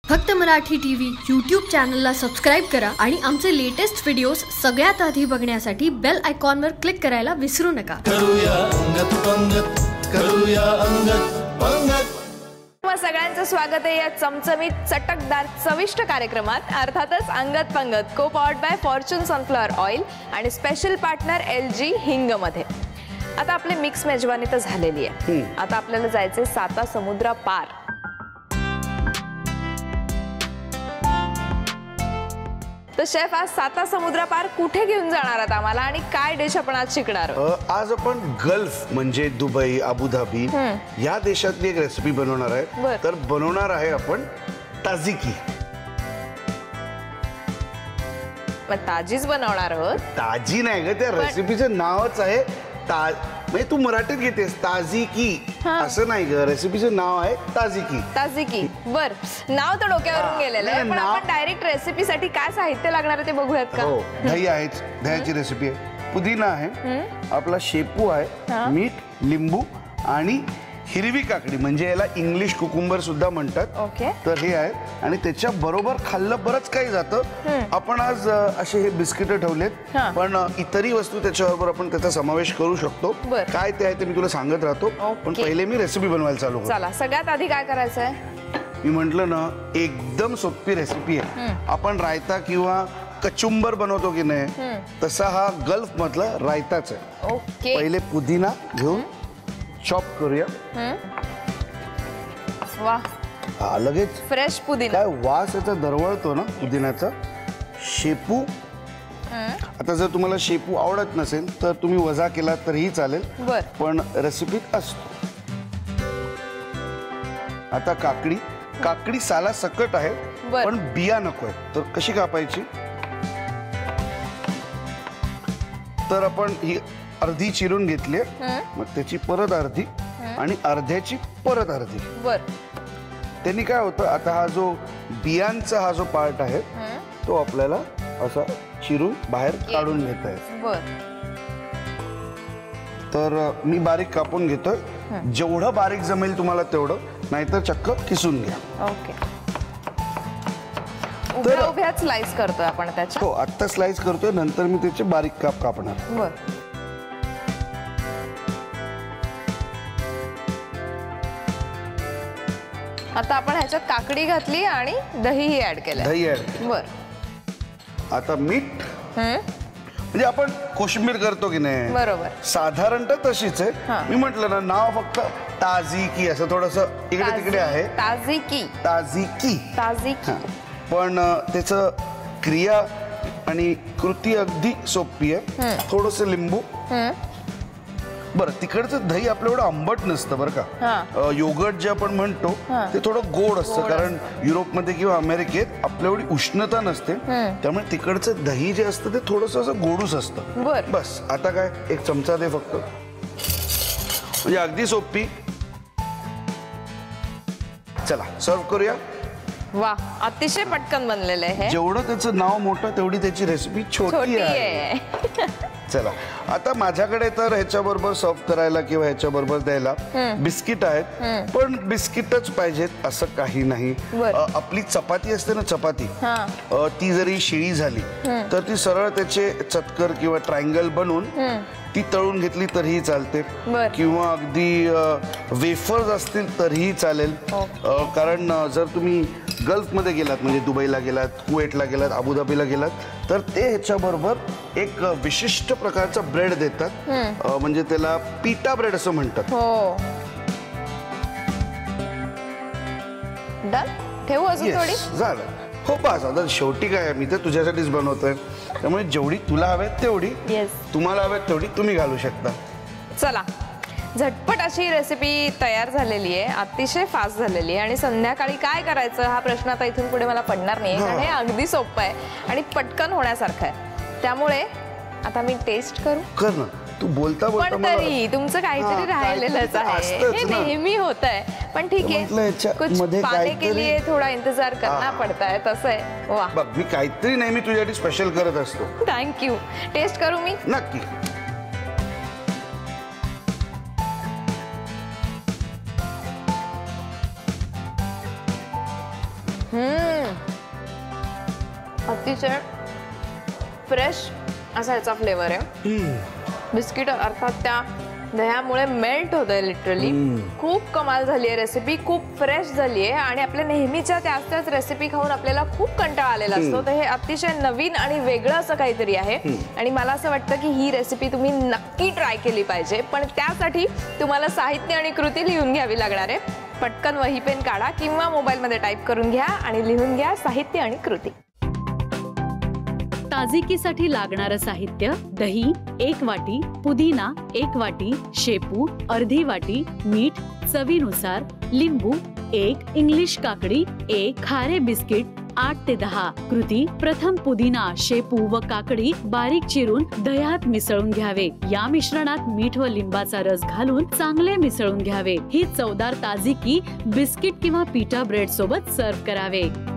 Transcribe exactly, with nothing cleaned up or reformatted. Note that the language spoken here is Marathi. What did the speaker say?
फक्त मराठी टीव्ही यूट्यूब चॅनलला सबस्क्राईब करा आणि आमचे लेटेस्ट व्हिडिओज सगळ्यात आधी बघण्यासाठी बेल आयकॉनवर क्लिक करायला विसरू नका. करूया अंगत पंगत, करूया अंगत पंगत. सगळ्यांचं स्वागत आहे या चमचमीत चटकदार चविष्ट कार्यक्रमात. अर्थातच Angat Pangat co powered by Fortune sunflower oil आणि special partner L G hing मध्ये. आता आपली मिक्स मेजवानी तर झालेली आहे. आता आपल्याला जायचे साता समुद्रा पार. तर शेफ आज साता समुद्रा पार कुठे घेऊन जाणार आहात आम्हाला आणि काय डिश आपण आज शिकणार आहोत? आज आपण गल्फ म्हणजे दुबई, अबुधाबी या देशातली एक रेसिपी बनवणार आहे. तर बनवणार आहे आपण ताजिकी. मग ताजीच बनवणार आहोत? ताजी नाही ग, त्या रेसिपीचं नावच आहे ता म्हणजे तू मराठीत घेतेस ताजिकी असं नाही ग, रेसिपीचं नाव आहे ताजिकी. ताजिकी बर, नाव तर डोक्यावरून गेलेलं आहे, पण आपण डायरेक्ट रेसिपीसाठी काय साहित्य लागणार आहे ते बघूयात का? हो, दही आहे, दह्याची रेसिपी आहे, पुदिना आहे, आपला शेपू आहे, मीठ, लिंबू आणि हिरवी काकडी म्हणजे याला इंग्लिश कुकुंबर सुद्धा म्हणतात. ओके. तर हे आहे आणि त्याच्या बरोबर खाल्लं बरंच काही जातं. आपण आज असे हे बिस्किट ठेवलेत, पण इतरही वस्तू त्याच्याबरोबर आपण त्याचा समावेश करू शकतो. काय ते आहे ते मी तुला सांगत राहतो, पण पहिले मी रेसिपी बनवायला चालू करतो. चला, सगळ्यात आधी काय करायचं आहे? मी म्हटलं ना, एकदम सोपी रेसिपी आहे. आपण रायता किंवा कचुंबर बनवतो की नाही, तसा हा गल्फ मधला रायताच आहे. ओके. पहिले पुदिना घेऊन चॉप करूया. वाह, लगेच फ्रेश पुदिना. काय वास याचा दरवळतो ना पुदिन्याचा. शेपू, आता जर तुम्हाला शेपू आवडत नसेल तर तुम्ही वजा केला तरीही चालेल, पण रेसिपीत असतो. आता काकडी. काकडी साला सकट आहे पण बिया नकोय, तर कशी कापायची? तर आपण ही अर्धी चिरून घेतली, मग त्याची परत अर्धी आणि अर्ध्याची परत अर्धी. बर. त्यांनी काय होतं, आता हा जो बियांचा हा जो पार्ट आहे तो आपल्याला असा चिरून बाहेर काढून घेता येईल. बर. तर मी बारीक कापून घेतोय, जेवढं बारीक जमेल तुम्हाला तेवढं, नाहीतर चक्क किसून घ्या. ओके. उभ्या उभ्या स्लाइस करतोय आपण त्याच्या? हो, आता स्लाइस करतोय, नंतर मी त्याचे बारीक काप कापणार. बर. आता आपण ह्याच्यात काकडी घातली आणि दहीही ऍड केलं. दही ऍड. बर. आता मीठ, म्हणजे आपण कोशिंबीर करतो की नाही, बरोबर, साधारणतः तशीच आहे. मी म्हटलं ना, नाव फक्त ताजिकी असं थोडस इकडे तिकडे आहे. ताजिकी. ताजिकी. ताजिकी. पण त्याचं क्रिया आणि कृती अगदी सोपी आहे. थोडस लिंबू. बरं, तिकडचं दही आपलं एवढं आंबट नसतं बरं का. योगर्ट जे आपण म्हणतो ते थोडं गोड असतं, कारण युरोपमध्ये किंवा अमेरिकेत आपल्या एवढी उष्णता नसते, त्यामुळे तिकडचं दही जे असतं ते थोडस असं गोडूस असतं. बस. आता काय, एक चमचा दे फक्त, म्हणजे अगदी सोपी. चला सर्व करूया. वा, अतिशय पटकन बनलेलं आहे. जेवढं त्याचं नाव मोठं तेवढी त्याची रेसिपी छोटी आहे. चला, आता माझ्याकडे तर ह्याच्याबरोबर सर्व करायला किंवा ह्याच्याबरोबर द्यायला बिस्किट आहेत, पण बिस्किटच पाहिजेत असं काही नाही. आपली चपाती असते ना, चपाती, ती जरी शिळी झाली तर ती सरळ त्याचे चतकर किंवा ट्रायंगल बनवून ती तळून घेतली तरीही चालते, किंवा अगदी वेफर्स असतील तरीही चालेल. कारण जर तुम्ही गल्फमध्ये गेलात, म्हणजे दुबईला गेलात, कुवेटला गेलात, अबुधाबीला गेलात, तर ते ह्याच्याबरोबर एक विशिष्ट प्रकारचा ब्रेड देतात, म्हणजे त्याला पिटा ब्रेड असं म्हणतात. हो. डन. ठेवू अजून थोडी? झालं. हो, बस. आता शेवटी काय, मी तर तुझ्यासाठीच बनवतोय, त्यामुळे जेवढी तुला हवेत तेवढी, तुम्हाला हवेत तेवढी तुम्ही घालू शकता. चला, झटपट अशी रेसिपी तयार झालेली आहे, अतिशय फास्ट झालेली आहे. आणि संध्याकाळी काय करायचं हा प्रश्न आता इथून पुढे मला पडणार नाही, कारण हे अगदी सोपं आहे आणि पटकन होण्यासारखं आहे. त्यामुळे आता मी टेस्ट करू. कर ना, तू बोलता बोलता. पण तरी तुमचं काहीतरी राहिलेलंच आहे, हे नेहमी होत आहे. पण ठीक आहे, कुछ पाने के लिए थोडा इंतजार करना पडता है, तसं आहे. वा, बघ, मी काहीतरी नेहमी तुझ्यासाठी स्पेशल करत असतो. थँक्यू. टेस्ट करू मी? नक्की. हम्म अतिशय फ्रेश असा याचा फ्लेवर आहे. बिस्किट अर्थात त्या दह्यामुळे मेल्ट होत आहे लिटरली. खूप कमाल झाली आहे रेसिपी, खूप फ्रेश झाली आहे आणि आपल्या नेहमीच्या त्याच त्याच रेसिपी खाऊन आपल्याला खूप कंटाळा आलेला असतो. तर हे अतिशय नवीन आणि वेगळं असं काहीतरी आहे आणि मला असं वाटतं की ही रेसिपी तुम्ही नक्की ट्राय केली पाहिजे. पण त्यासाठी तुम्हाला साहित्य आणि कृती लिहून घ्यावी लागणार आहे. पटकन वही पेन काढा किंवा मोबाईलमध्ये टाईप करून घ्या आणि लिहून घ्या साहित्य आणि कृती. ताजिकीसाठी लागणारं साहित्य: दही एक वाटी, पुदिना एक वाटी, शेपू अर्धी वाटी, मीठ चवीनुसार, लिंबू एक, इंग्लिश काकडी एक, खारे बिस्किट आठ ते दहा. कृती: प्रथम पुदिना, शेपू व काकडी बारीक चिरून दह्यात मिसळून घ्यावे. या मिश्रणात मीठ व लिंबाचा रस घालून चांगले मिसळून घ्यावे. ही चवदार ताजिकी बिस्किट किंवा पिटा ब्रेड सोबत सर्व्ह करावे.